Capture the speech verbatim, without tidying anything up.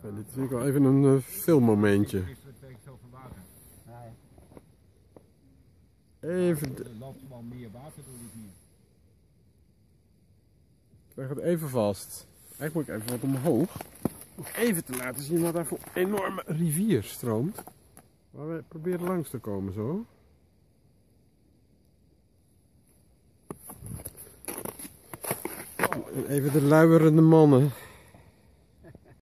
Ja, dit is natuurlijk wel even een uh, filmmomentje. Even. Er loopt wel meer water door dit meer. Hij gaat even vast. Eigenlijk moet ik even wat omhoog. Om even te laten zien wat daar voor enorme rivier stroomt. Waar we proberen langs te komen zo. En even de luierende mannen.